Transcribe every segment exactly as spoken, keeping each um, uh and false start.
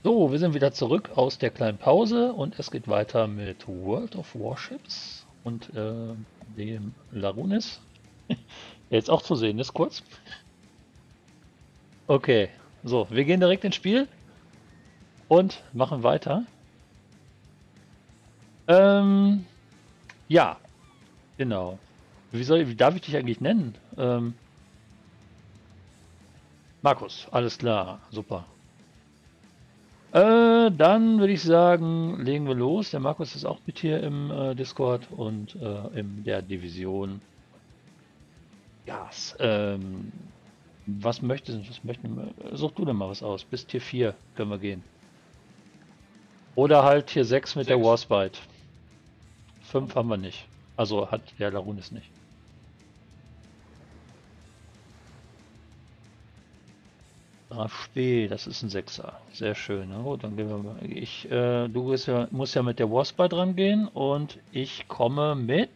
So, wir sind wieder zurück aus der kleinen Pause und es geht weiter mit World of Warships und äh, dem Larunis, der jetzt auch zu sehen ist, kurz. Okay, so, wir gehen direkt ins Spiel und machen weiter. Ähm, ja, genau. Wie soll, wie darf ich dich eigentlich nennen? Ähm, Markus, alles klar, super. Äh, dann würde ich sagen, legen wir los. Der Markus ist auch mit hier im äh, Discord und äh, in der Division Gas. Ähm, was möchtest was möchten wir? Such du denn mal was aus. Bis Tier vier können wir gehen. Oder halt Tier sechs mit der Sechs. Warspite. fünf haben wir nicht. Also hat der Larunis nicht. Graf Spee, das ist ein Sechser. Sehr schön. Na gut, dann gehen wir mal. Ich, äh, du bist ja, musst ja mit der Warspite rangehen und ich komme mit.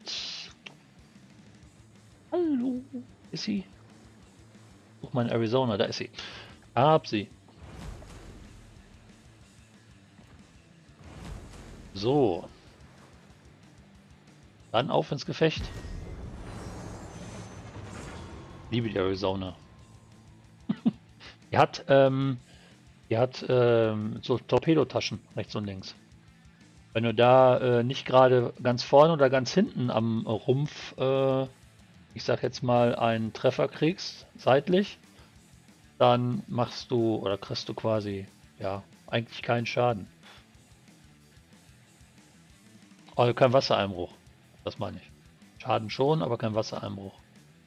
Hallo, ist sie? Such mal in Arizona, da ist sie. Hab sie. So, dann auf ins Gefecht. Liebe die Arizona. Die hat, ähm, die hat ähm, so Torpedotaschen rechts und links. Wenn du da äh, nicht gerade ganz vorne oder ganz hinten am Rumpf, äh, ich sag jetzt mal, einen Treffer kriegst, seitlich, dann machst du oder kriegst du quasi, ja, eigentlich keinen Schaden. Also kein Wassereinbruch. Das meine ich. Schaden schon, aber kein Wassereinbruch.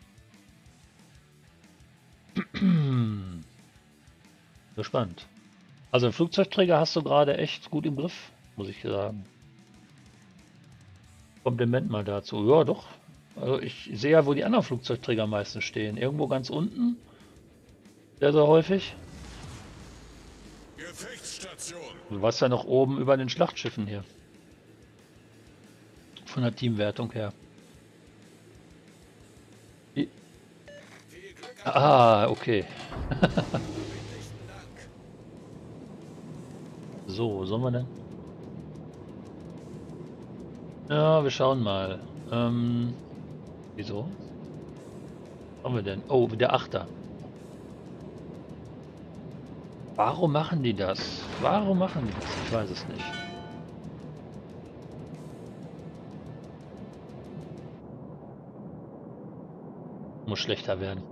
Gespannt. Also den Flugzeugträger hast du gerade echt gut im Griff, muss ich sagen. Kompliment mal dazu. Ja, doch. Also ich sehe ja, wo die anderen Flugzeugträger meistens stehen. Irgendwo ganz unten, sehr, sehr häufig. Gefechtsstation. Du warst ja noch oben über den Schlachtschiffen hier. Von der Teamwertung her. I- Viel Glück an Bord. Ah, okay. Verbindlichsten Dank. So, wo sollen wir denn? Ja, wir schauen mal. Ähm, wieso? Was haben wir denn? Oh, der Achter. Warum machen die das? Warum machen die das? Ich weiß es nicht. Muss schlechter werden.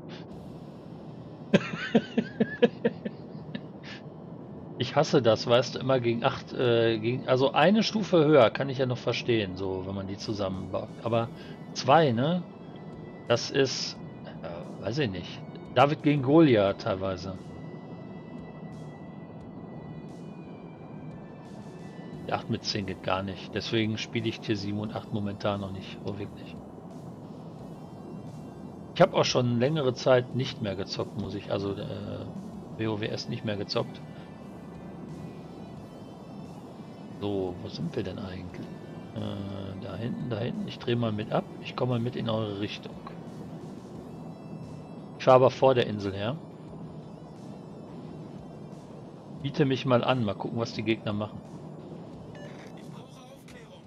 Ich hasse das, weißt du, immer gegen acht, äh, gegen, also eine Stufe höher kann ich ja noch verstehen, so, wenn man die zusammenbaut. Aber zwei, ne? Das ist, äh, weiß ich nicht. David gegen Goliath teilweise. Die acht mit zehn geht gar nicht. Deswegen spiele ich Tier sieben und acht momentan noch nicht, so wirklich. Ich habe auch schon längere Zeit nicht mehr gezockt, muss ich, also äh, WoWS nicht mehr gezockt. So, wo sind wir denn eigentlich? Äh, da hinten, da hinten. Ich drehe mal mit ab. Ich komme mal mit in eure Richtung. Ich fahre aber vor der Insel her. Biete mich mal an. Mal gucken, was die Gegner machen. Ich brauche Aufklärung.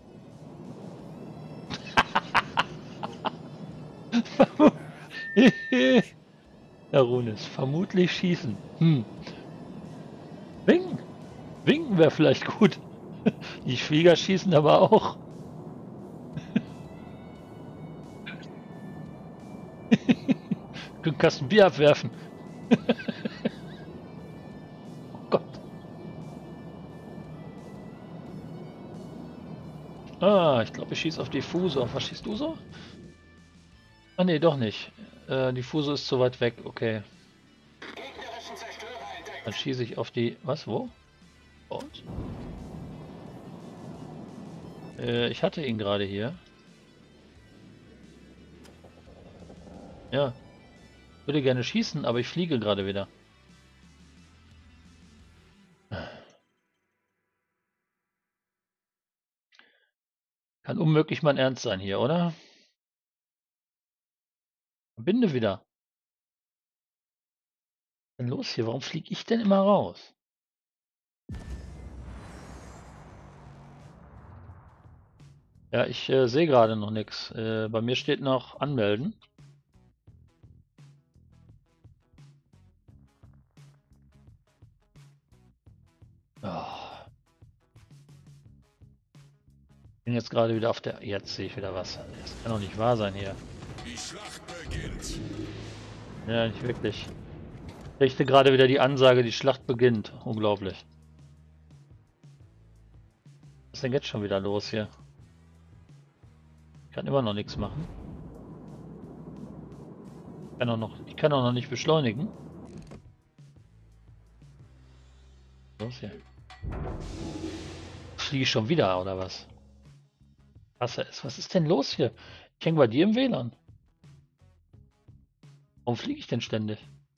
Herr Runes, vermutlich schießen. Hm. Winken. Winken wäre vielleicht gut. Die Flieger schießen aber auch. Können Kasten Bier abwerfen. Oh Gott. Ah, ich glaube, ich schieße auf Diffusor. Was schießt du so? Ah, nee, doch nicht. Äh, Diffusor ist zu weit weg. Okay. Gegnerischen Zerstörer Dann entdeckt. schieße ich auf die. Was? Wo? Und? Äh, ich hatte ihn gerade hier. Ja. Würde gerne schießen, aber ich fliege gerade wieder. Kann unmöglich mein Ernst sein hier, oder? Verbinde wieder. Was ist denn los hier? Warum fliege ich denn immer raus? Ja, ich äh, sehe gerade noch nichts. Äh, bei mir steht noch anmelden. Oh. Bin jetzt gerade wieder auf der. Jetzt sehe ich wieder was. Das kann doch nicht wahr sein hier. Die Schlacht beginnt. Ja, nicht wirklich. Ich richte gerade wieder die Ansage, die Schlacht beginnt. Unglaublich. Was ist denn jetzt schon wieder los hier? Ich kann immer noch nichts machen. Ich kann auch noch, ich kann auch noch nicht beschleunigen. Los hier. Fliege ich schon wieder, oder was? Was ist, was ist denn los hier? Ich hänge bei dir im W L A N. Warum fliege ich denn ständig?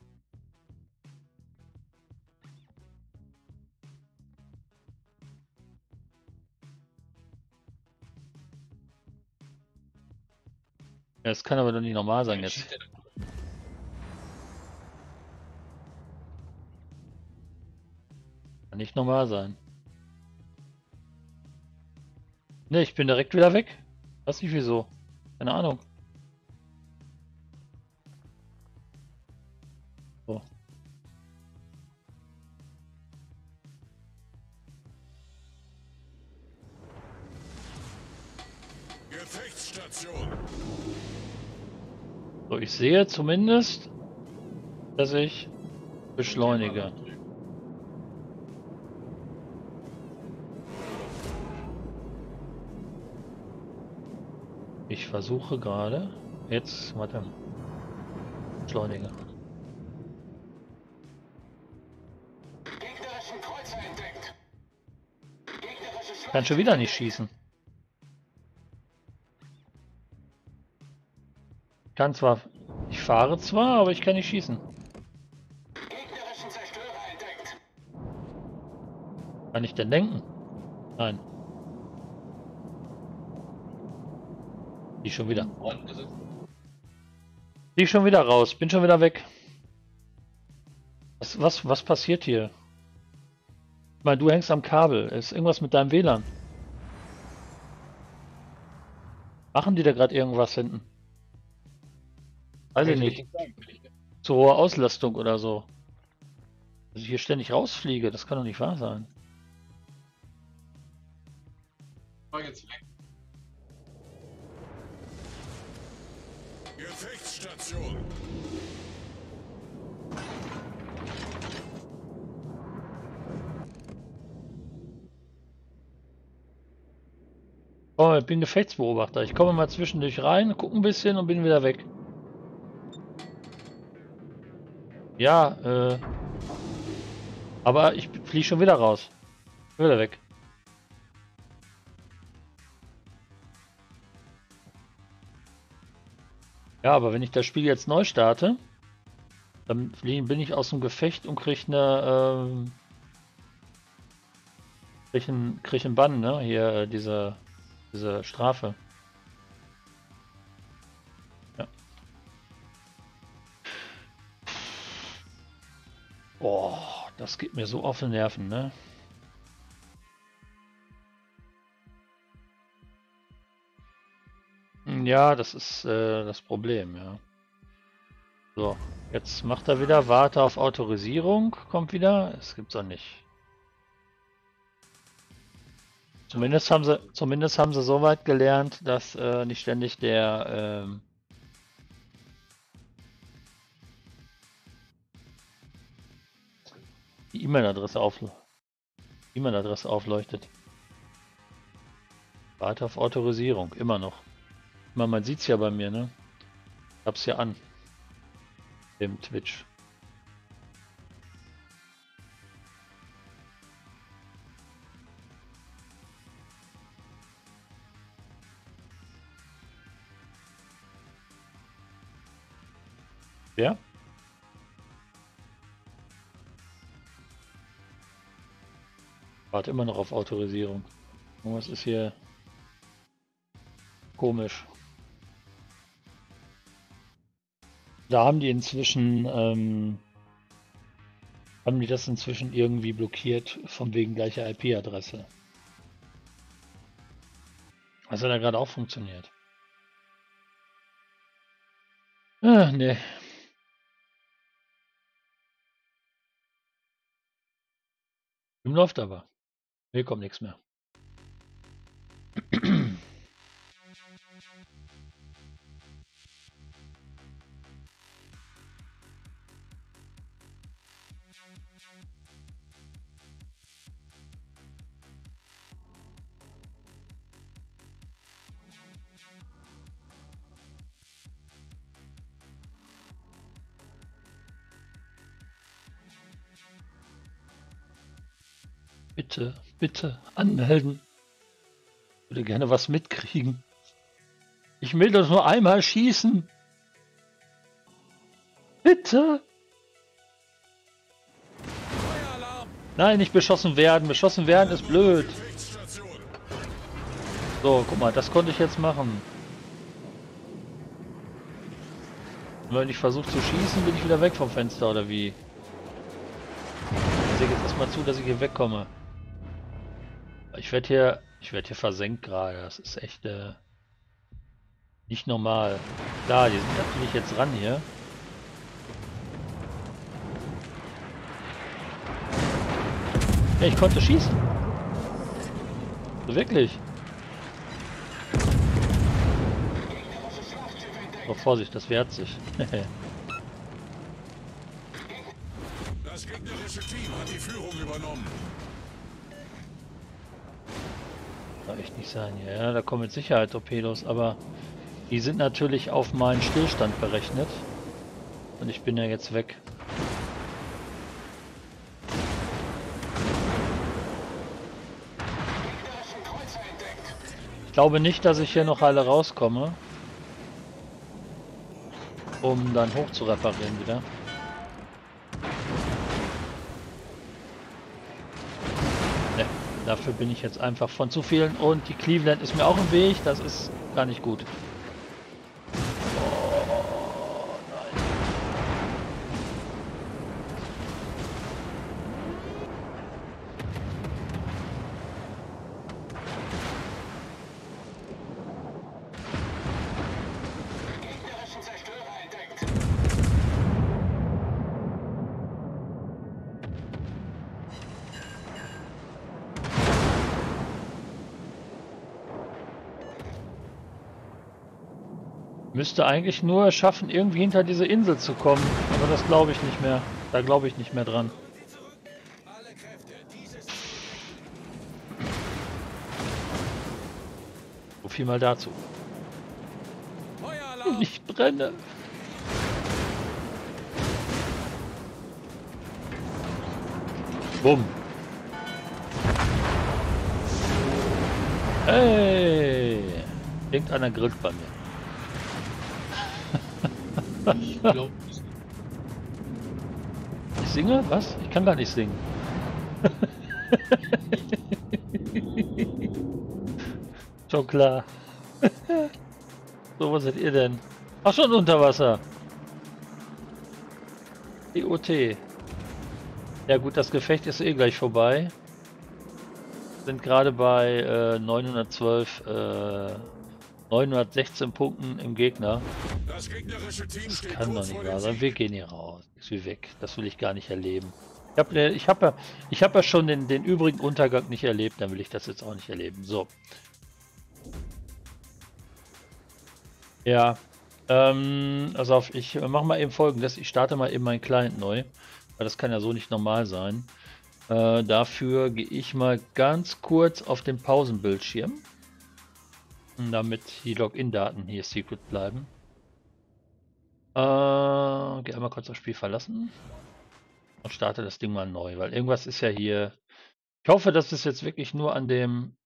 Ja, das kann aber doch nicht normal sein jetzt. Kann nicht normal sein. Ne, ich bin direkt wieder weg. Weiß nicht wieso. Keine Ahnung. So. Gefechtsstation. So, ich sehe zumindest, dass ich beschleunige. Ich versuche gerade. Jetzt, warte. Beschleunige. Gegnerischen Kreuzer entdeckt. Gegnerische Schlacht. Kann schon wieder nicht schießen. Kann zwar, ich fahre zwar, aber ich kann nicht schießen. Gegnerischen Zerstörer entdeckt. Kann ich denn denken? Nein. Die schon wieder. Die schon wieder raus. Bin schon wieder weg. Was, was, was passiert hier? Ich meine, du hängst am Kabel. Ist irgendwas mit deinem W L A N? Machen die da gerade irgendwas hinten? Weiß ich nicht. Zu hohe Auslastung oder so. Dass ich hier ständig rausfliege, das kann doch nicht wahr sein. Gefechtsstation. Oh, ich bin Gefechtsbeobachter. Ich komme mal zwischendurch rein, gucke ein bisschen und bin wieder weg. Ja, äh. Aber ich fliege schon wieder raus. Bin wieder weg. Ja, aber wenn ich das Spiel jetzt neu starte, dann fliege- bin ich aus dem Gefecht und kriege eine, ähm, krieg einen, krieg einen Bann, ne? Hier, äh, diese, diese Strafe. Ja. Boah, das geht mir so auf den Nerven, ne? Ja, das ist äh, das Problem, ja. So, jetzt macht er wieder, warte auf Autorisierung, kommt wieder. Es gibt's auch nicht. Zumindest haben sie, zumindest haben sie so weit gelernt, dass äh, nicht ständig der ähm, die E-Mail-Adresse auf, E-Mail-Adresse aufleuchtet. Warte auf Autorisierung, immer noch. Man, man sieht es ja bei mir, ne? Ich hab's ja an. Dem Twitch. Ja? Warte immer noch auf Autorisierung. Irgendwas ist hier komisch. Da haben die inzwischen ähm, Haben die das inzwischen irgendwie blockiert, von wegen gleicher I P-Adresse? Was hat da gerade auch funktioniert? Ah, nee. Ihm läuft aber. Hier kommt nichts mehr. Bitte, bitte anmelden. Ich würde gerne was mitkriegen. Ich will das nur einmal schießen. Bitte. Nein, nicht beschossen werden. Beschossen werden ist blöd. So, guck mal, das konnte ich jetzt machen. Und wenn ich versuche zu schießen, bin ich wieder weg vom Fenster, oder wie? Ich sehe jetzt erstmal zu, dass ich hier wegkomme. Ich werde hier, ich werde hier versenkt gerade. Das ist echt äh, nicht normal. Klar, die sind natürlich jetzt ran hier. Ja, ich konnte schießen. So, wirklich. Oh, Vorsicht, das wehrt sich. Das gegnerische Team hat die Führung übernommen. Soll echt nicht sein hier. Ja, da kommen mit Sicherheit Torpedos, aber die sind natürlich auf meinen Stillstand berechnet. Und ich bin ja jetzt weg. Ich glaube nicht, dass ich hier noch alle rauskomme, um dann hoch zu reparieren wieder. Ne, dafür bin ich jetzt einfach von zu vielen und die Cleveland ist mir auch im Weg, das ist gar nicht gut. Müsste eigentlich nur schaffen, irgendwie hinter diese Insel zu kommen. Aber das glaube ich nicht mehr. Da glaube ich nicht mehr dran. So viel mal dazu. Ich brenne. Bumm. Hey. Irgendeiner grillt bei mir. Ich glaube nicht. Ich singe? Was? Ich kann gar nicht singen. Schon klar. So, wo seid ihr denn? Ach, schon unter Wasser. D O T. Ja gut, das Gefecht ist eh gleich vorbei. Sind gerade bei äh, neunhundertzwölf, äh, neunhundertsechzehn Punkten im Gegner. Das gegnerische Team Das steht kann doch kurz nicht vor wahr dem sein. Sieg. Wir gehen hier raus. Ist wie weg. Das will ich gar nicht erleben. Ich habe ich hab ja, ich hab ja schon den, den übrigen Untergang nicht erlebt, dann will ich das jetzt auch nicht erleben. So. Ja. Ähm, also auf, ich mache mal eben Folgendes. Ich starte mal eben meinen Client neu. Weil das kann ja so nicht normal sein. Äh, dafür gehe ich mal ganz kurz auf den Pausenbildschirm. Damit die Login-Daten hier secret bleiben. Äh, gehe einmal kurz das Spiel verlassen. Und starte das Ding mal neu, weil irgendwas ist ja hier. Ich hoffe, dass es jetzt wirklich nur an dem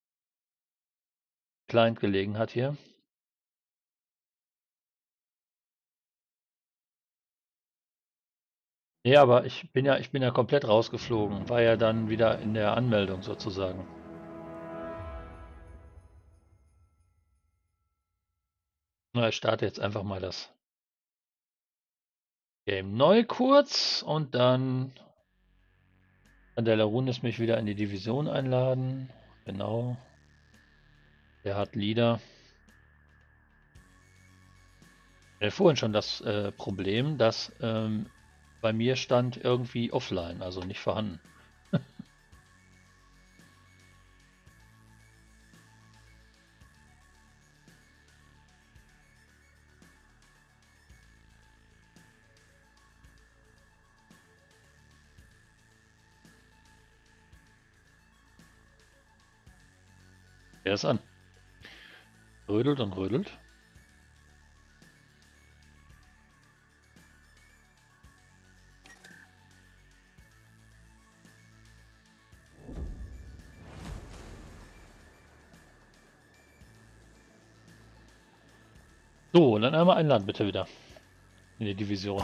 Client gelegen hat hier. Nee, aber ich bin ja, ich bin ja komplett rausgeflogen. War ja dann wieder in der Anmeldung sozusagen. Na, ich starte jetzt einfach mal das Game neu kurz und dann Delarun ist mich wieder in die Division einladen. Genau. Der hat Leader. Ich hatte vorhin schon das äh, Problem, dass ähm, bei mir stand irgendwie offline, also nicht vorhanden. Er ist an. Rödelt und rödelt. So, und dann einmal einladen bitte wieder. In die Division.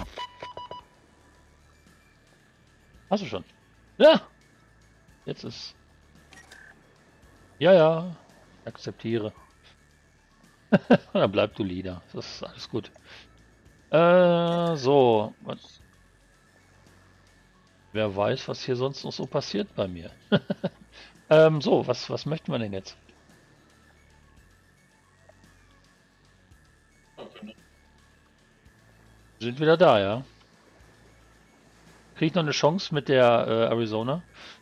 Hast du schon? Ja! Jetzt ist... Ja, ja. Akzeptiere. Dann bleib du Leader. Das ist alles gut. Äh, so. Was? Wer weiß, was hier sonst noch so passiert bei mir. ähm, so, was, was möchten wir denn jetzt? Wir sind wieder da, ja. Kriege ich noch eine Chance mit der äh, Arizona?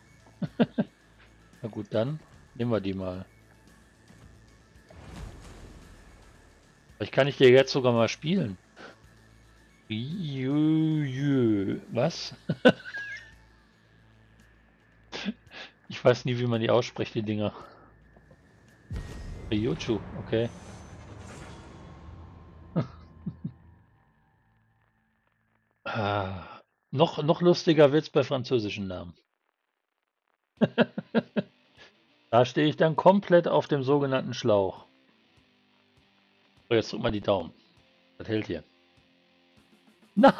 Na gut, dann nehmen wir die mal. Vielleicht kann ich dir jetzt sogar mal spielen. Was? Ich weiß nie, wie man die ausspricht, die Dinger. Ryuchu, okay. Ah, noch, noch lustiger wird's bei französischen Namen. Da stehe ich dann komplett auf dem sogenannten Schlauch. So, jetzt drück mal die Daumen. Das hält hier. Nein!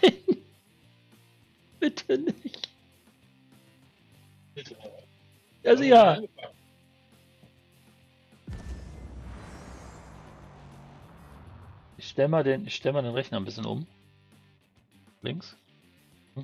Bitte nicht. Bitte. Ja, sicher. Ich stelle mal, den, ich stell mal den Rechner ein bisschen um. Links. Hm.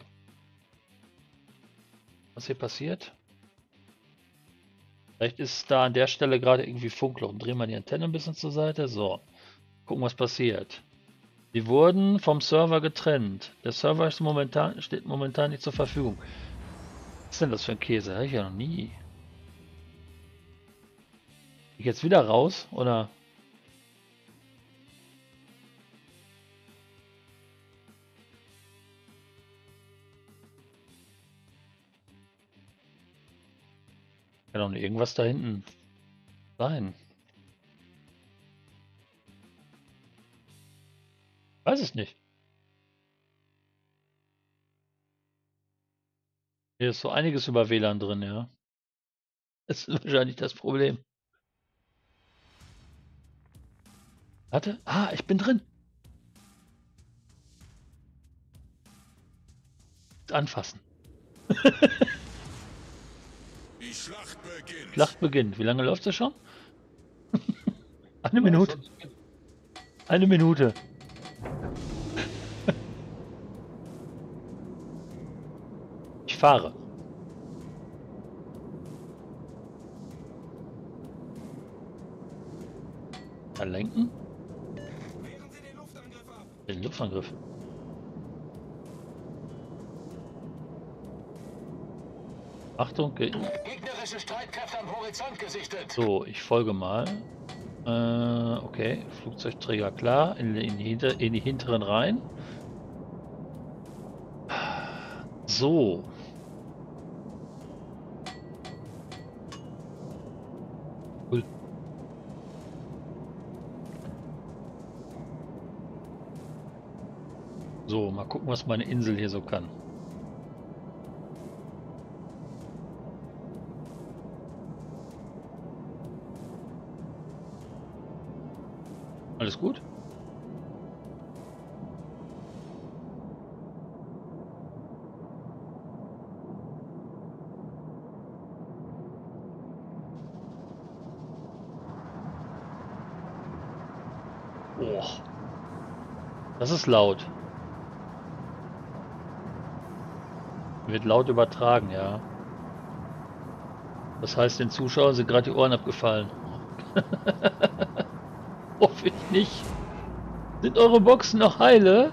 Was hier passiert? Vielleicht ist da an der Stelle gerade irgendwie Funkloch. Drehen wir die Antenne ein bisschen zur Seite. So. Gucken, was passiert. Sie wurden vom Server getrennt. Der Server ist momentan, steht momentan nicht zur Verfügung. Was ist denn das für ein Käse? Habe ich ja noch nie. Ich jetzt wieder raus, oder? Kann doch nicht irgendwas da hinten sein. Weiß es nicht. Hier ist so einiges über W L A N drin, ja. Das ist wahrscheinlich das Problem. Warte. Ah, ich bin drin. Anfassen. Die Schlacht beginnt. Schlacht beginnt. Wie lange läuft das schon? Eine Minute. Eine Minute. Ich fahre. Dann lenken. Wehren Sie den Luftangriff ab. Den Luftangriff. Achtung. Ge Gegnerische Streitkräfte am Horizont gesichtet. so, ich folge mal. Äh, okay. Flugzeugträger klar. In, in, die hinter in die hinteren Reihen. So. Cool. So, mal gucken, was meine Insel hier so kann. Alles gut? Oh. Das ist laut. Wird laut übertragen, ja. Das heißt, den Zuschauern sind gerade die Ohren abgefallen. Hoffe ich nicht. Sind eure Boxen noch heile?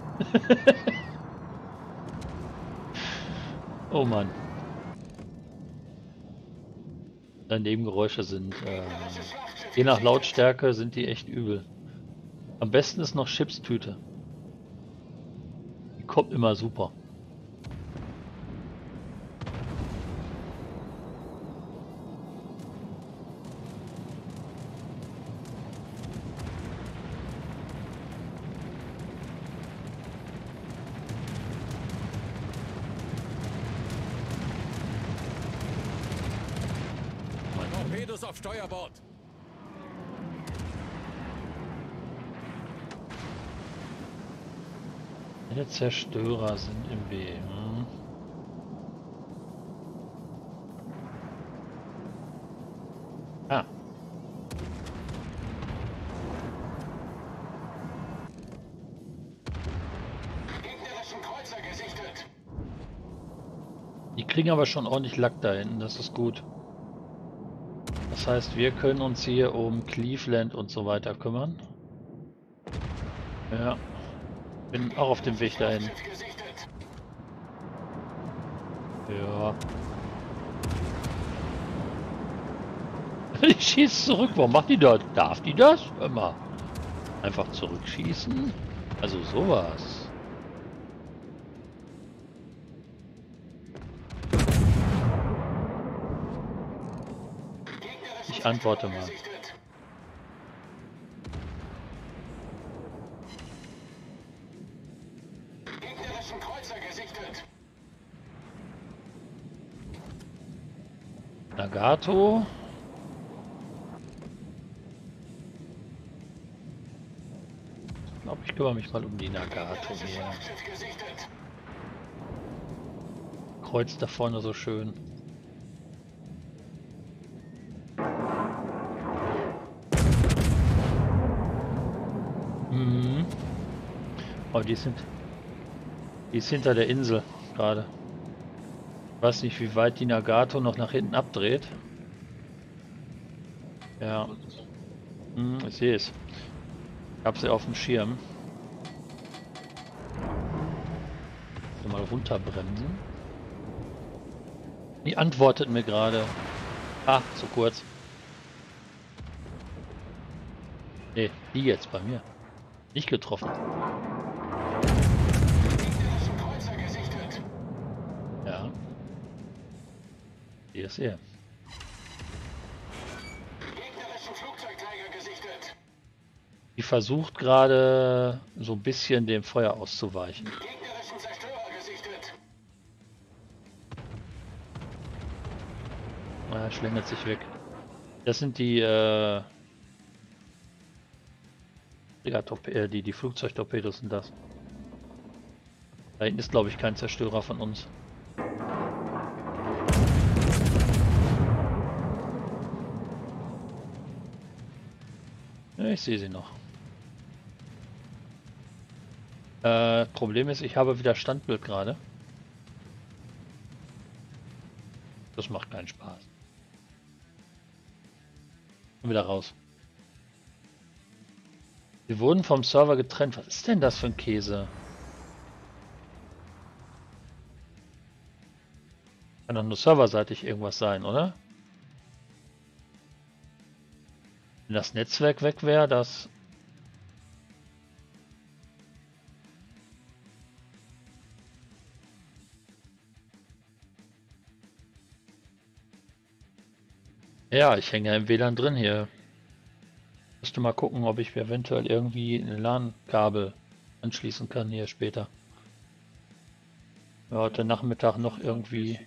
Oh Mann. Nebengeräusche sind, äh, je nach Lautstärke sind die echt übel. Am besten ist noch Chipstüte. Die kommt immer super. Torpedos auf Steuerbord. Meine Zerstörer sind im Weg. Hm. Ah. Gegnerischen Kreuzer gesichtet. Die kriegen aber schon ordentlich Lack da hinten, das ist gut. Das heißt, wir können uns hier um Cleveland und so weiter kümmern. Ja. Bin auch auf dem Weg dahin. Schiff gesichtet. Ja. Die schießt zurück. Warum macht die das? Darf die das? Immer. Einfach zurückschießen? Also sowas. Ich antworte mal. Gesichtet. Gegnerischen Kreuzer gesichtet. Nagato. Ich glaube, ich kümmere mich mal um die Nagato hier. Schiff gesichtet. Kreuz da vorne so schön. Mhm. Aber die sind, die ist hinter der Insel gerade. Ich weiß nicht, wie weit die Nagato noch nach hinten abdreht. Ja, hm, ich sehe es. Ich habe sie auf dem Schirm. Also mal runterbremsen. Die antwortet mir gerade. Ah, zu kurz. Nee, die jetzt bei mir. Nicht getroffen. Gegnerischen Kreuzer gesichtet. Ja. Hier ist er. Gegnerischen Flugzeugträger gesichtet. Die versucht gerade so ein bisschen dem Feuer auszuweichen. Gegnerischen Zerstörer gesichtet. Er schlängelt sich weg. Das sind die, äh, äh die, die Flugzeugtorpedos sind das. Da hinten ist, glaube ich, kein Zerstörer von uns. Ja, ich sehe sie noch. Äh, Problem ist, ich habe wieder Standbild gerade. Das macht keinen Spaß. Und wieder raus. Wir wurden vom Server getrennt. Was ist denn das für ein Käse? Kann doch nur serverseitig irgendwas sein, oder? Wenn das Netzwerk weg wäre, das... Ja, ich hänge ja im W L A N drin hier. Müsste mal gucken, ob ich eventuell irgendwie ein LAN-Kabel anschließen kann hier später. Ja, heute Nachmittag noch irgendwie...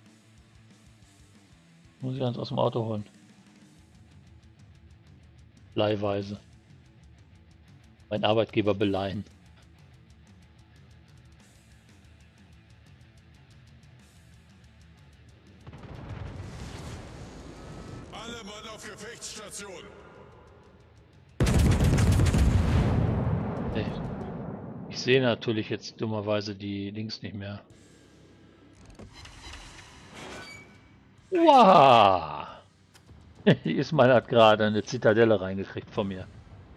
Muss ich ganz aus dem Auto holen. Leihweise. Mein Arbeitgeber beleihen. Alle Mann auf Gefechtsstation. Nee. Ich sehe natürlich jetzt dummerweise die Links nicht mehr. Wow! Die Ismail hat gerade eine Zitadelle reingekriegt von mir.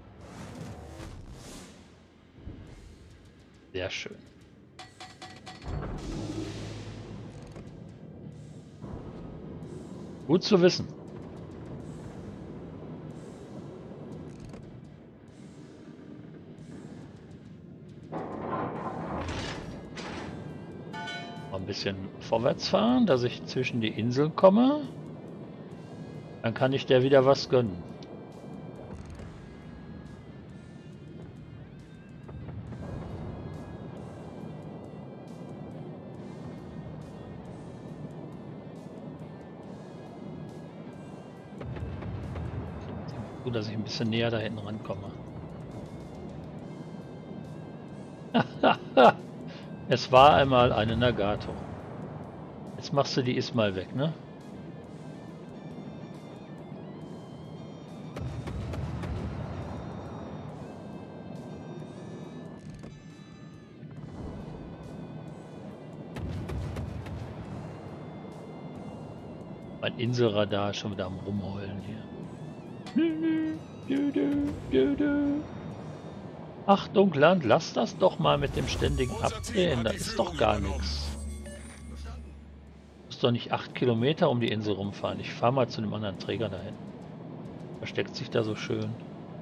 Sehr schön. Gut zu wissen. Mal ein bisschen vorwärts fahren, dass ich zwischen die Inseln komme. Dann kann ich der wieder was gönnen. Gut, dass ich ein bisschen näher da hinten rankomme. Es war einmal eine Nagato. Jetzt machst du die Ismail weg, ne? Mein Inselradar ist schon wieder am Rumheulen hier. Achtung Land, lass das doch mal mit dem ständigen Abdrehen, das ist doch gar nichts. Du musst doch nicht acht Kilometer um die Insel rumfahren. Ich fahre mal zu dem anderen Träger dahin. Versteckt sich da so schön.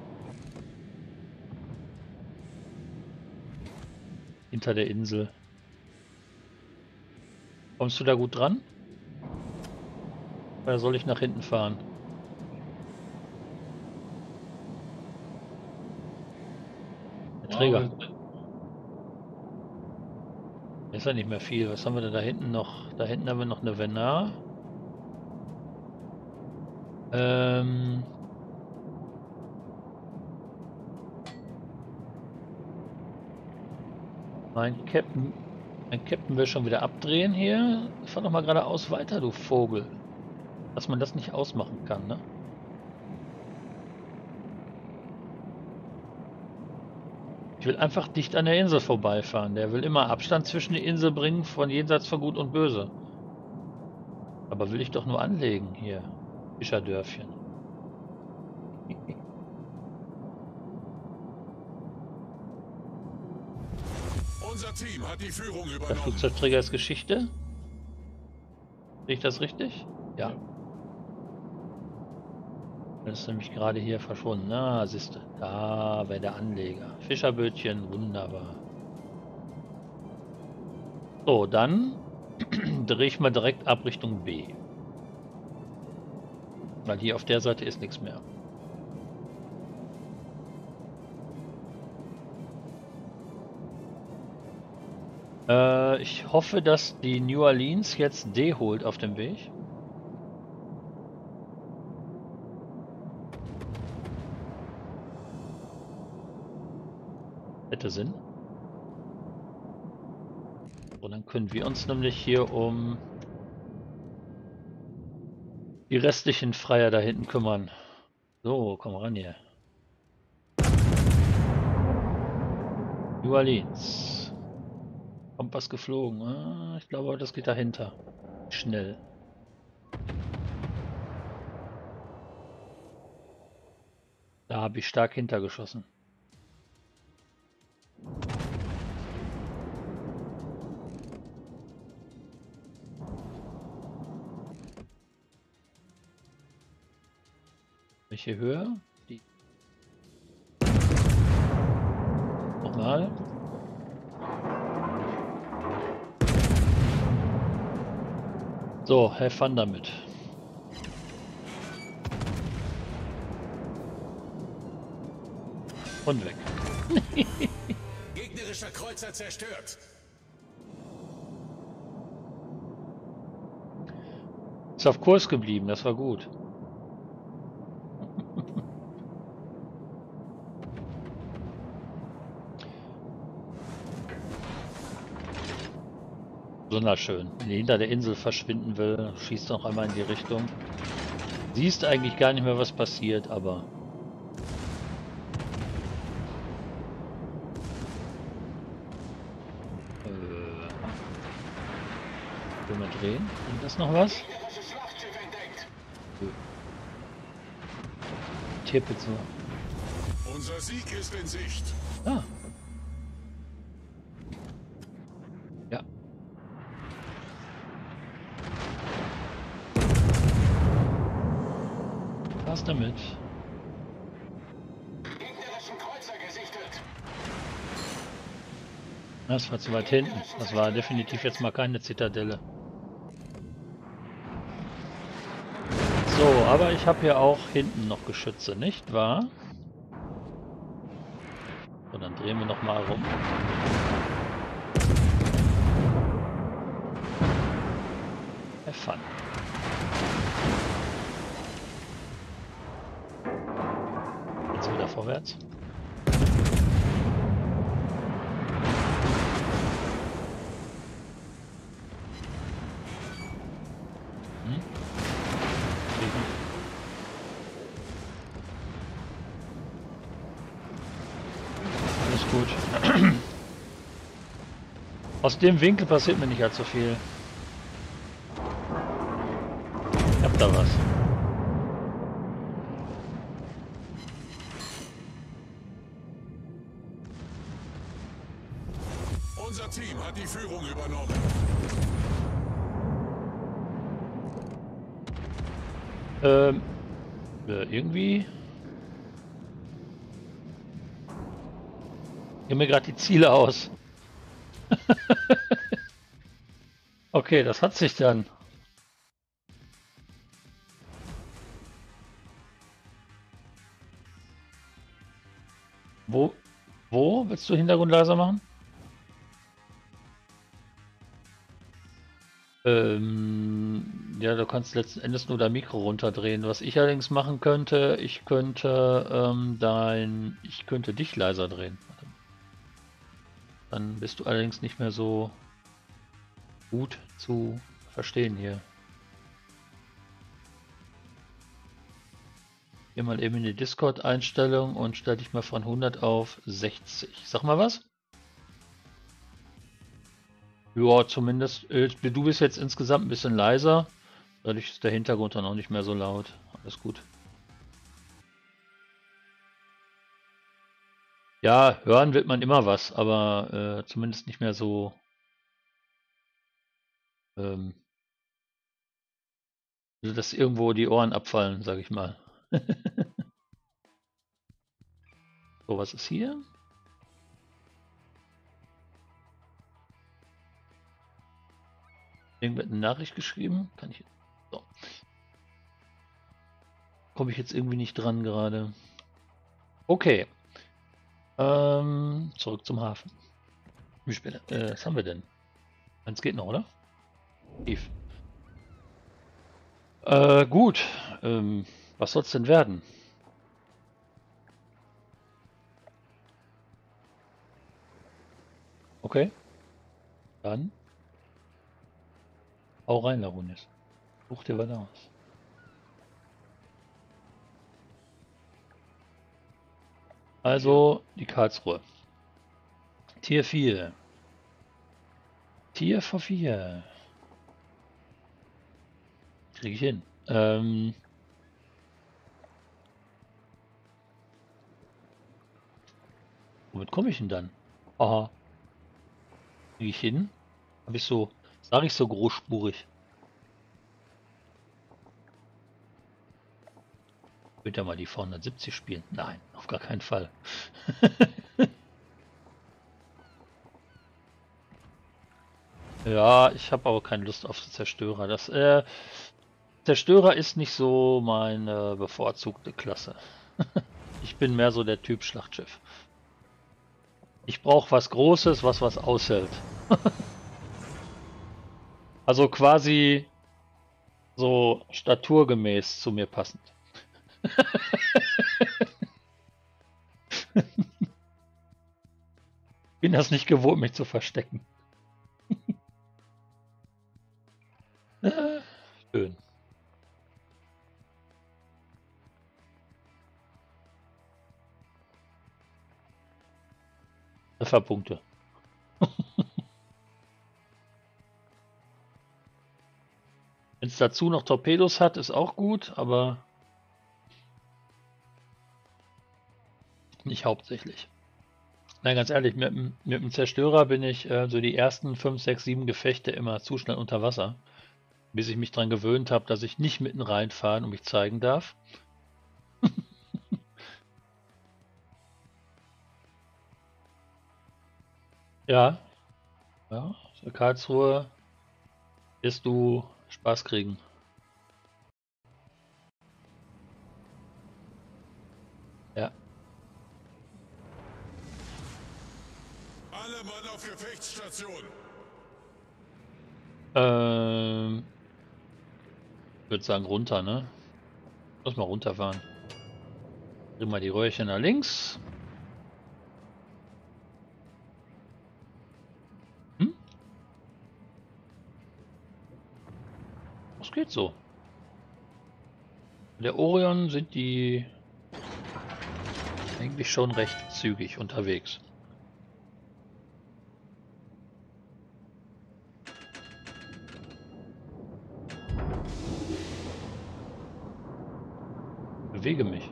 Hinter der Insel. Kommst du da gut dran? Oder soll ich nach hinten fahren? Der Träger. Ist ja nicht mehr viel. Was haben wir denn da hinten noch? Da hinten haben wir noch eine Venar. Ähm... Mein Captain, mein Captain will schon wieder abdrehen hier. Fahr doch mal geradeaus weiter, du Vogel. Dass man das nicht ausmachen kann, ne? Ich will einfach dicht an der Insel vorbeifahren. Der will immer Abstand zwischen die Insel bringen von jenseits von Gut und Böse. Aber will ich doch nur anlegen hier. Fischerdörfchen. Unser Team hat die Führung Der übernommen. Flugzeugträger ist Geschichte. Sehe ich das richtig? Ja. Das ist nämlich gerade hier verschwunden. Na, siehst du. Da wäre der Anleger. Fischerbötchen, wunderbar. So, dann drehe ich mal direkt ab Richtung B. Weil hier auf der Seite ist nichts mehr. Äh, ich hoffe, dass die New Orleans jetzt D holt auf dem Weg. Hätte Sinn. Und dann können wir uns nämlich hier um die restlichen Freier da hinten kümmern. So, komm ran hier. New Orleans. Kompass geflogen. Ah, ich glaube, das geht dahinter. Schnell. Da habe ich stark hintergeschossen. Welche Höhe? Die. Nochmal. So, have fun damit. Und weg. Gegnerischer Kreuzer zerstört. Ist auf Kurs geblieben, das war gut. Wunderschön. Wenn die hinter der Insel verschwinden will, schießt noch einmal in die Richtung. Siehst eigentlich gar nicht mehr, was passiert, aber... Äh... Will mal drehen? Ist das noch was? Gegnerische Schlachtschiff Tierpizza. Unser Sieg ist in Sicht. Ah. Ja. Was damit? Gegnerischen Kreuzer gesichtet. Das war zu weit hinten. Das war definitiv jetzt mal keine Zitadelle. So, aber ich habe ja auch hinten noch Geschütze, nicht wahr? So, dann drehen wir noch mal rum. Have fun. Jetzt wieder vorwärts. Hm? Alles gut. Aus dem Winkel passiert mir nicht allzu viel. Ich hab da was. Unser Team hat die Führung übernommen. Ähm, äh, irgendwie... Gehen mir gerade die Ziele aus. Okay, das hat sich dann. Wo, wo willst du Hintergrund leiser machen? Ähm, ja, du kannst letzten Endes nur dein Mikro runterdrehen. Was ich allerdings machen könnte, ich könnte ähm, dein, ich könnte dich leiser drehen. Dann bist du allerdings nicht mehr so gut zu verstehen hier. Geh mal eben in die Discord-Einstellung und stell dich mal von hundert auf sechzig. Sag mal was? Ja, zumindest, äh, du bist jetzt insgesamt ein bisschen leiser. Dadurch ist der Hintergrund dann auch nicht mehr so laut. Alles gut. Ja, hören wird man immer was, aber äh, zumindest nicht mehr so. Ähm, also dass irgendwo die Ohren abfallen, sage ich mal. So, was ist hier? Irgendwer hat eine Nachricht geschrieben? Kann ich. So. Komme ich jetzt irgendwie nicht dran gerade. Okay. Ähm, zurück zum Hafen. Wie spät? Äh, was haben wir denn? Eins geht noch, oder? Tief. Äh, gut. Ähm, was soll es denn werden? Okay. Dann. Hau rein, Larunis. Such dir was aus. Also die Karlsruhe. Tier vier. Tier vor vier. Kriege ich hin. Ähm, womit komme ich denn dann? Aha. Kriege ich hin? Habe ich so, sage ich so großspurig. Wird ja mal die vierhundertsiebzig spielen? Nein, auf gar keinen Fall. Ja, ich habe aber keine Lust auf Zerstörer. Das äh, Zerstörer ist nicht so meine bevorzugte Klasse. Ich bin mehr so der Typ Schlachtschiff. Ich brauche was Großes, was was aushält. Also quasi so staturgemäß zu mir passend. Bin das nicht gewohnt, mich zu verstecken. Schön. Trefferpunkte. Wenn Wenn es dazu noch Torpedos hat, ist auch gut, aber nicht hauptsächlich. Nein, ganz ehrlich, mit, dem- mit dem Zerstörer bin ich äh, so die ersten fünf, sechs, sieben Gefechte immer zu schnell unter Wasser, bis ich mich daran gewöhnt habe, dass ich nicht mitten reinfahren und mich zeigen darf. Ja, ja, für Karlsruhe wirst du Spaß kriegen. Ja. Alle Mann auf Gefechtsstation. Ähm, würde sagen runter, ne? Lass mal runterfahren. Drehen wir die Röhrchen nach links. Hm? Das geht so. Bei der Orion sind die eigentlich schon recht zügig unterwegs. Bewege mich.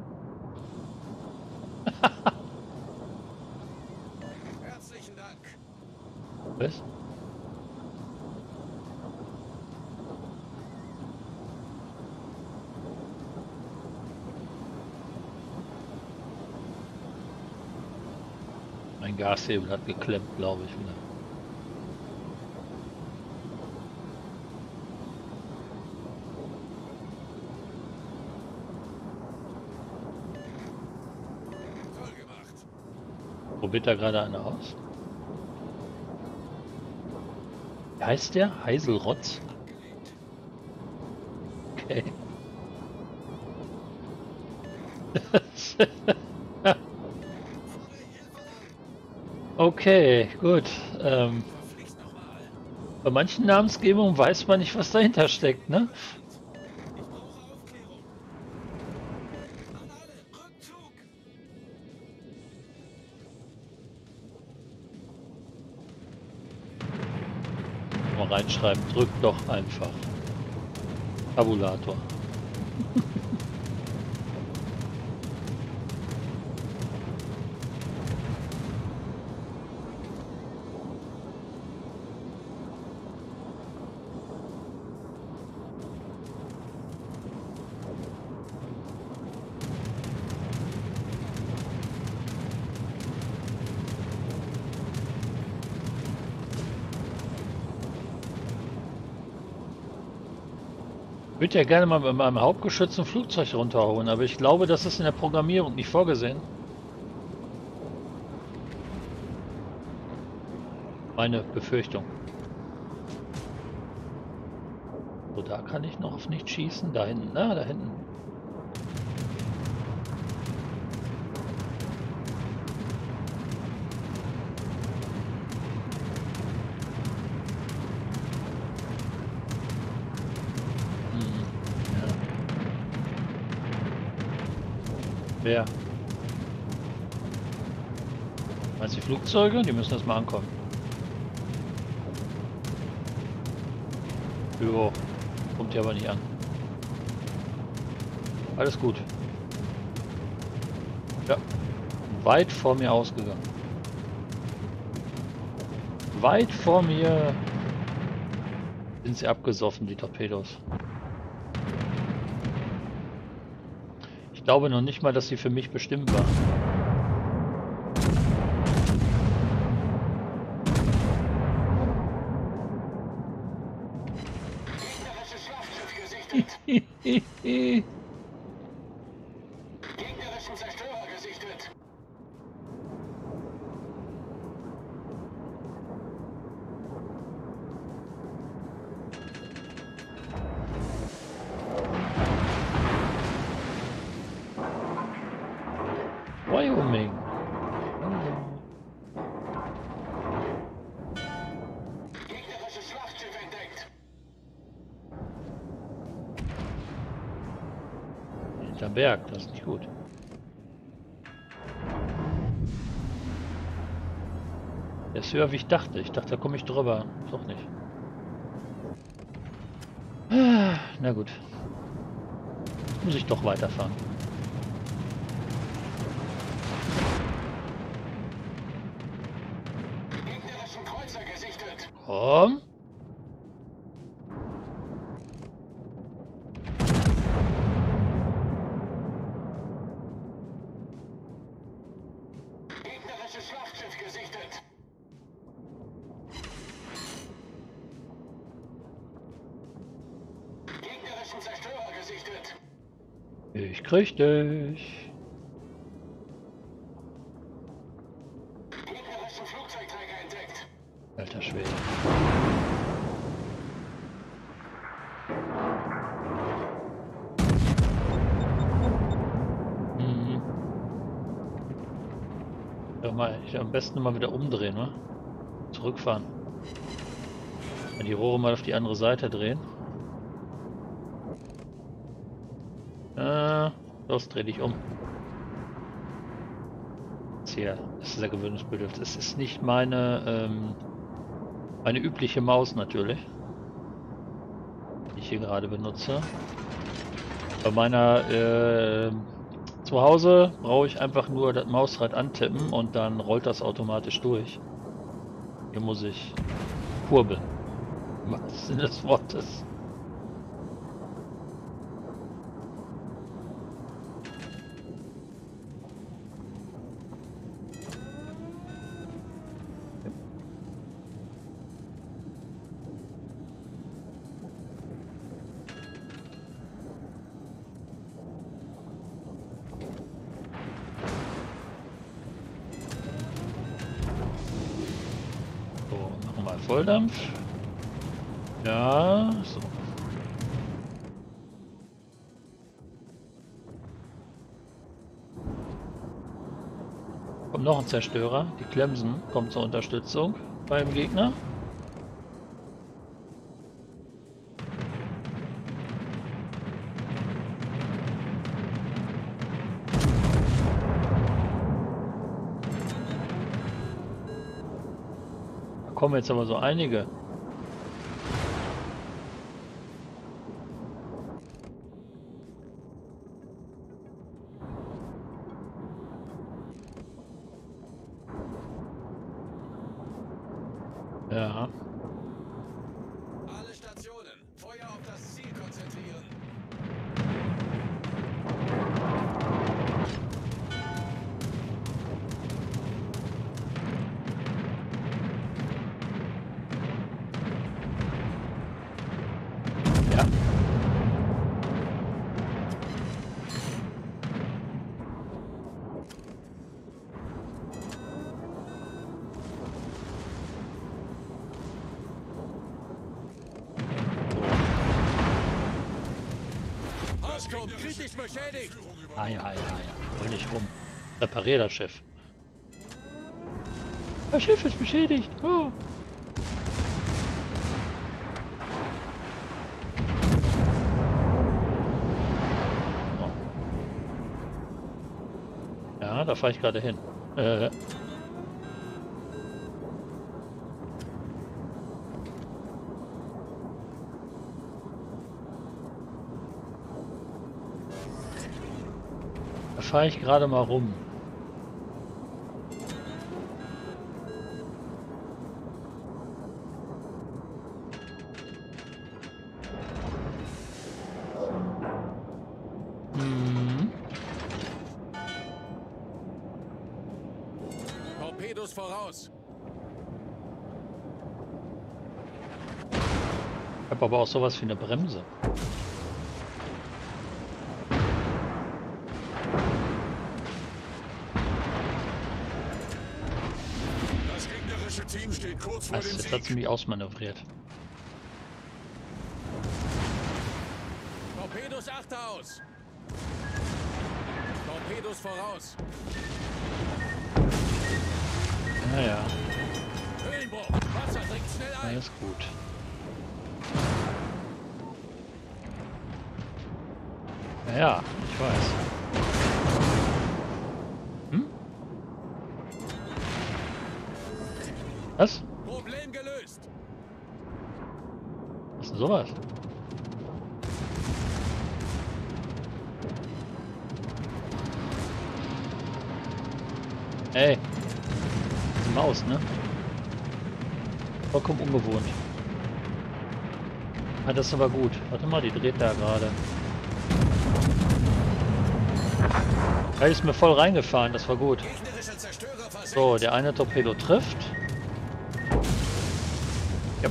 Herzlichen Dank. Was? Mein Gashebel hat geklemmt, glaube ich wieder. Toll gemacht. Probiert da gerade einer aus? Wie heißt der? Heiselrotz? Okay. Okay, gut. Ähm, Verflixt nochmal. bei manchen Namensgebungen weiß man nicht, was dahinter steckt, ne? Ich brauche Aufklärung. An alle, Rückzug. Mal reinschreiben, drück doch einfach. Tabulator. Ich würde ja gerne mal mit meinem Hauptgeschütz ein Flugzeug runterholen, aber ich glaube, das ist in der Programmierung nicht vorgesehen. Meine Befürchtung. So, da kann ich noch auf nicht schießen. Da hinten, na, da hinten. Hm, ja. Wer? Meinst du die Flugzeuge? Die müssen erstmal ankommen. Jo, kommt ja aber nicht an. Alles gut. Ja, weit vor mir ausgegangen. Weit vor mir sind sie abgesoffen, die Torpedos. Ich glaube noch nicht mal, dass sie für mich bestimmt waren. Gegnerisches Schlachtschiff gesichtet. Gegnerischen Zerstörer gesichtet. Wyoming. Gegnerisches Schlachtschiff entdeckt. Hinterm Berg, das ist nicht gut. Der ist höher, wie ich dachte. Ich dachte, da komme ich drüber. Doch nicht. Ah, na gut. Muss ich doch weiterfahren. Gegnerischen Kreuzer gesichtet. Komm. Gegnerisches Schlachtschiff gesichtet. Gegnerischen Zerstörer gesichtet. Ich krieg dich. Gegnerischen Flugzeugträger entdeckt. Alter Schwede. Mhm. Ja, mal, ich am besten mal wieder umdrehen, ne? Zurückfahren. Die Rohre mal auf die andere Seite drehen. Äh, los, dreh dich um. Jetzt hier, das ist sehr gewöhnungsbedürftig. Es ist nicht meine, ähm, meine übliche Maus natürlich, die ich hier gerade benutze. Bei meiner, äh, zu Hause brauche ich einfach nur das Mausrad antippen und dann rollt das automatisch durch. Hier muss ich kurbeln. Im wahrsten Sinne des Wortes. So, machen wir mal Volldampf. Ja, so. Kommt noch ein Zerstörer. Die Clemson kommt zur Unterstützung beim Gegner. Da kommen jetzt aber so einige. Ja. Alle Stationen, Feuer auf das Ziel konzentrieren. Ja. Auskommen, kritisch beschädigt. Ah ja, ja, ja. Hol nicht rum. Reparier das Schiff. Das Schiff ist beschädigt. Oh. Oh. Ja, da fahre ich gerade hin. Äh. Da fahre ich gerade mal rum. Mhm. Torpedos voraus. Ich habe aber auch sowas wie eine Bremse. Das gegnerische Team steht kurz vor Das dem ist da Sieg. ziemlich ausmanövriert. Torpedos achte aus. Torpedos voraus. Naja, Höhlenbruch. Wasser dringt schnell ein. alles gut. Naja, ich weiß. Hm? Was? Problem gelöst. Was ist denn sowas? Ey, die Maus, ne? Vollkommen ungewohnt. Ah, das ist aber gut. Warte mal, die dreht da gerade. Ja, die ist mir voll reingefahren, das war gut. Gegnerische Zerstörer versenkt. So, der eine Torpedo trifft. Ja.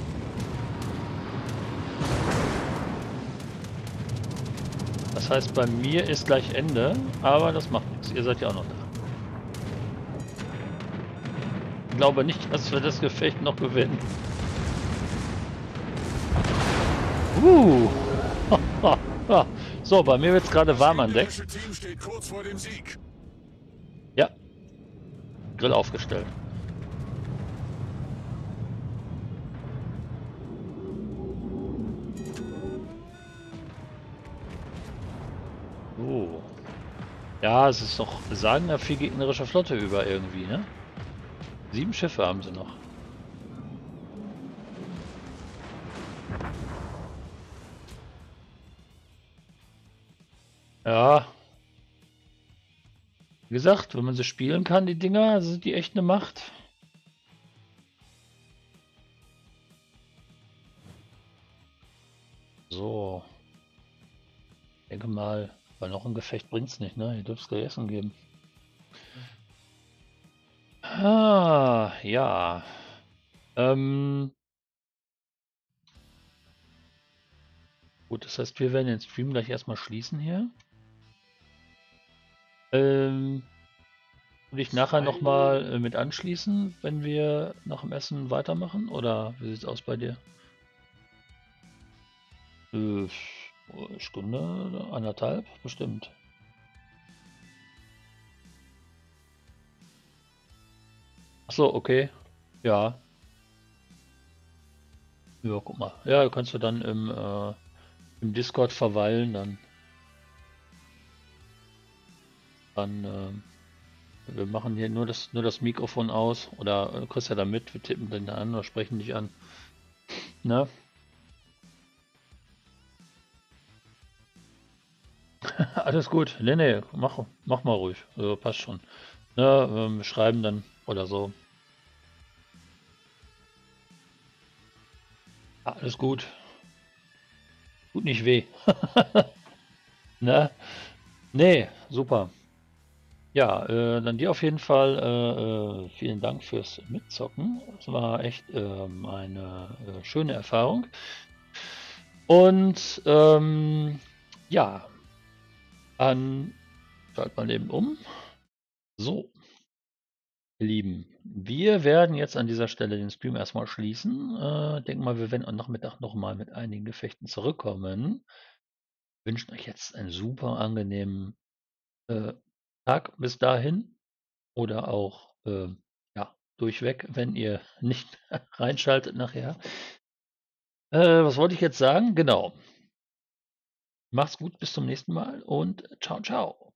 Das heißt, bei mir ist gleich Ende, aber das macht nichts. Ihr seid ja auch noch da. Ich glaube nicht, dass wir das Gefecht noch gewinnen. Uh. So, bei mir wird es gerade warm an Deck. Das gegnerische Team steht kurz vor dem Sieg. Ja. Grill aufgestellt. Oh. Ja, es ist doch sagen da viel gegnerische Flotte über irgendwie, ne? Sieben Schiffe haben sie noch. Ja. Wie gesagt, wenn man sie spielen kann, die Dinger, sind die echt eine Macht. So. Ich denke mal, weil noch ein Gefecht bringt's nicht, ne? Ihr dürft es gleich Essen geben. Ah, ja. Ähm. Gut, das heißt, wir werden den Stream gleich erstmal schließen hier. Ähm. Würde ich nachher nochmal äh, mit anschließen, wenn wir nach dem Essen weitermachen? Oder wie sieht's aus bei dir? Äh, Stunde, anderthalb, bestimmt. Ach so, okay. Ja. Ja, guck mal. Ja, kannst du dann im, äh, im Discord verweilen, dann. Dann, äh, wir machen hier nur das, nur das Mikrofon aus. Oder du kriegst ja da mit, wir tippen den an oder sprechen dich an. Ne? Alles gut. Nee, nee, mach, mach mal ruhig. Also, passt schon. Ne, ähm, wir schreiben dann oder so. Alles gut. Tut nicht weh. Ne? Nee, super. Ja, äh, dann dir auf jeden Fall äh, äh, vielen Dank fürs Mitzocken. Es war echt ähm, eine äh, schöne Erfahrung. Und ähm, ja, dann schalten wir eben um. So, ihr Lieben, wir werden jetzt an dieser Stelle den Stream erstmal schließen. Äh, denke mal, wir werden am Nachmittag nochmal mit einigen Gefechten zurückkommen. Wünschen euch jetzt einen super angenehmen äh, Tag bis dahin oder auch äh, ja, durchweg, wenn ihr nicht reinschaltet nachher. Äh, was wollte ich jetzt sagen? Genau. Macht's gut, bis zum nächsten Mal und ciao, ciao.